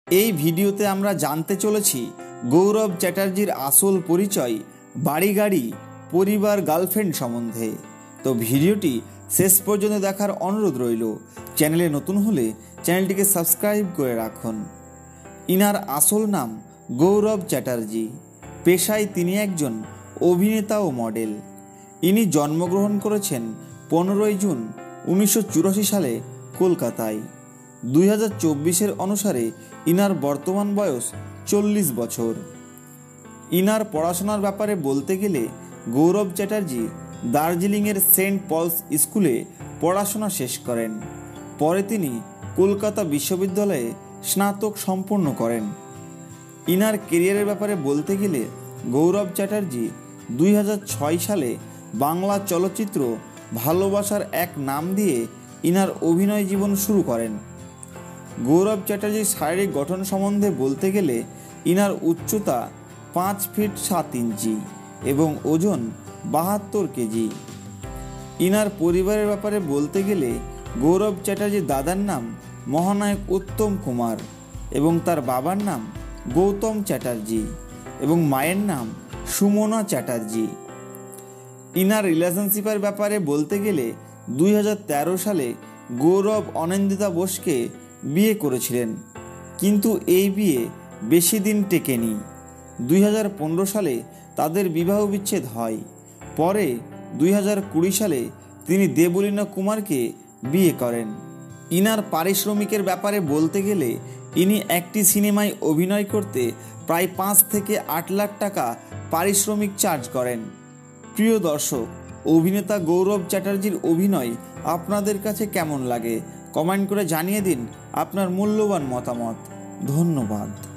এই ভিডিওতে আমরা জানতে চলেছি গৌরব চ্যাটার্জির আসল পরিচয়, বাড়ি গাড়ি, পরিবার, গার্লফ্রেন্ড সম্বন্ধে। তো ভিডিওটি শেষ পর্যন্ত দেখার অনুরোধ রইল। চ্যানেলে নতুন হলে চ্যানেলটিকে সাবস্ক্রাইব করে রাখুন। ইনার আসল নাম গৌরব চ্যাটার্জি। পেশায় তিনি একজন অভিনেতা ও মডেল। ইনি জন্মগ্রহণ করেছেন 15 জুন 1984 সালে কলকাতায়। 2024 অনুসারে ইনার বর্তমান বয়স 40 বছর। ইনার পড়াশোনার ব্যাপারে বলতে গেলে গৌরব চ্যাটার্জি দার্জিলিংয়ের সেন্ট পলস স্কুলে পড়াশোনা শেষ করেন। পরে তিনি কলকাতা বিশ্ববিদ্যালয়ে স্নাতক সম্পন্ন করেন। ইনার কেরিয়ারের ব্যাপারে বলতে গেলে গৌরব চ্যাটার্জি 2006 সালে বাংলা চলচ্চিত্র ভালোবাসার এক নাম দিয়ে ইনার অভিনয় জীবন শুরু করেন। গৌরব চ্যাটার্জির শারীরিক গঠন সম্বন্ধে বলতে গেলে ইনার উচ্চতা 5 ফিট 7 ইঞ্চি এবং ওজন 72 কেজি। ইনার পরিবারের ব্যাপারে বলতে গেলে গৌরব চ্যাটার্জির দাদার নাম মহানায়ক উত্তম কুমার এবং তার বাবার নাম গৌতম চ্যাটার্জি এবং মায়ের নাম সুমনা চ্যাটার্জি। ইনার রিলেশনশিপের ব্যাপারে বলতে গেলে 2013 সালে গৌরব অনিন্দিতা বোসকে বিয়ে করেছিলেন, কিন্তু এই বিয়ে বেশি দিন টেকেনি। 2015 সালে তাদের বিবাহ বিচ্ছেদ হয়। পরে 2020 সালে তিনি দেবলীনা কুমারকে বিয়ে করেন। ইনার পারিশ্রমিকের ব্যাপারে বলতে গেলে ইনি একটি সিনেমায় অভিনয় করতে প্রায় 5 থেকে 8 লাখ টাকা পারিশ্রমিক চার্জ করেন। প্রিয় দর্শক, অভিনেতা গৌরব চ্যাটার্জির অভিনয় আপনাদের কাছে কেমন লাগে কমেন্ট করে জানিয়ে দিন আপনার মূল্যবান মতামত। ধন্যবাদ।